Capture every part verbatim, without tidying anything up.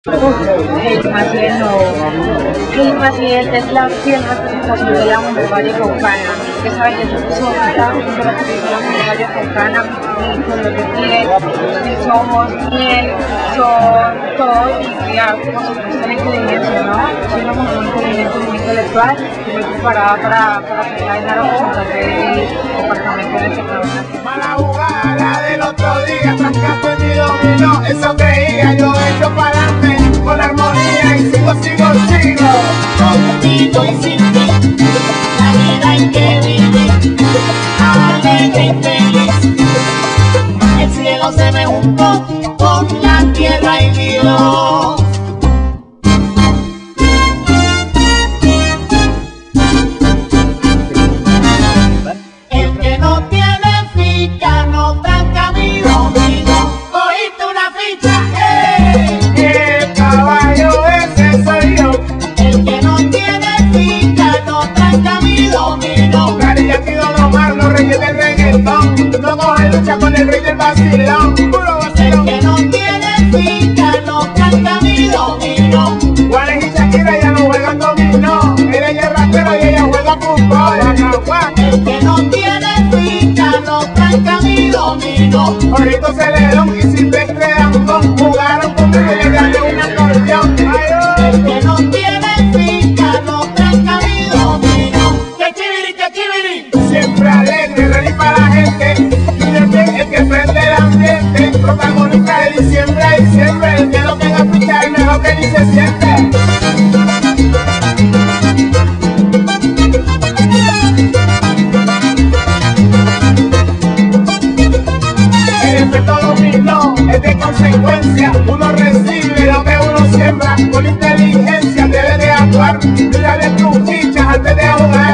El Maciel no. El Maciel es la fiel representación de la mujer vallecaucana. Que saben que somos la mujer vallecaucana y con lo que tiene, somos miel, son todos y ya, por supuesto la inteligencia, ¿no? Soy una mujer muy inteligente, muy intelectual y muy preparada para, para aplicar en la representación del departamento de Secretaría. Mala jugada la del otro día, trancaste mi dominó, eso creía, yo hecho para adelante con la armonía y sigo, sigo, sigo. Contigo y sin ti, la vida hay que vivir, alegre y feliz. El cielo se me juntó con la tierra y Dios. El que no tiene ficha no tranca mi domingo. Cogiste una ficha, ¡eh! El caballo ese soy yo. El que no tiene ficha no tranca mi domingo. Cari Yankee Don Omar, los reyes del reggaetón. No coge lucha con el rey del vacilón. Puro El vacilón. que no tiene ficha no tranca mi domingo. Juanes y Shakira ya no juegan dominó. Él es el rapero y ella juega fútbol. El que no tiene ficha no tranca mi domingo. Ahorita Celedón y Silvestre Dangond jugaron conmigo y le gané un acordeón. El que no tiene ficha no tranca mi domingo. ¡Que chiviri, que chiviri! Siempre alegre, ready para la gente. Líder bien, el que prende el ambiente. Protagonista de diciembre a diciembre. El que no tenga ficha es mejor que ni se siente. El efecto dominó es de consecuencia. Uno recibe lo que uno siembra. Con inteligencia debe de actuar. Mírale tus fichas antes de jugar.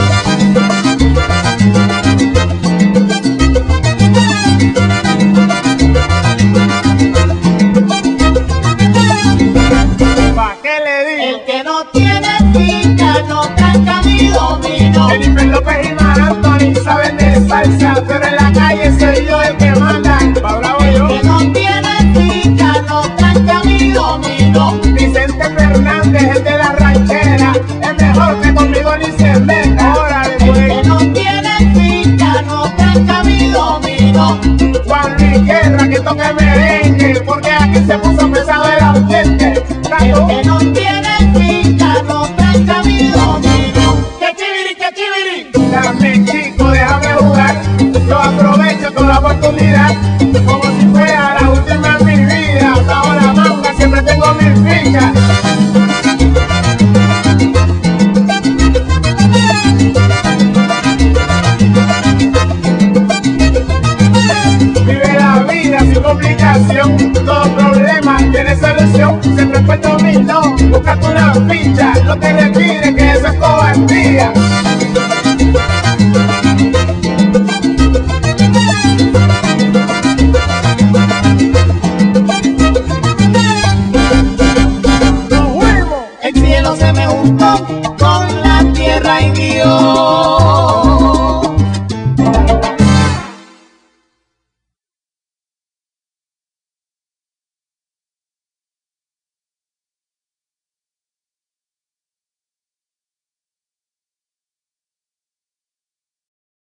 ¿Pa' qué le di? El que no tiene ficha no tranca mi domingo. Jennifer López y Mar Anthony saben de salsa, pero en la calle soy yo el que manda. Pa' bravo yo. El que no tiene ficha no tranca mi domingo. Vicente Fernández, el de la ranchera, es mejor que conmigo ni se meta. Órale, El pues. que no tiene ficha no tranca mi domingo. Juan Luis Guerra, que toque merengue, porque aquí se puso pesado el ambiente. El Tanto que no tiene ficha no tranca mi domingo. ¡Que chiviri, que chiviri! dame chico, déjame jugar. Yo aprovecho toda la oportunidad, como si fuera la última en mi vida. Bajo la manga siempre tengo mis fichas. Vive la vida sin complicación, todo problema tiene solución. Siempre fue dominó, busca una ficha, no te le pides que eso es cobardía.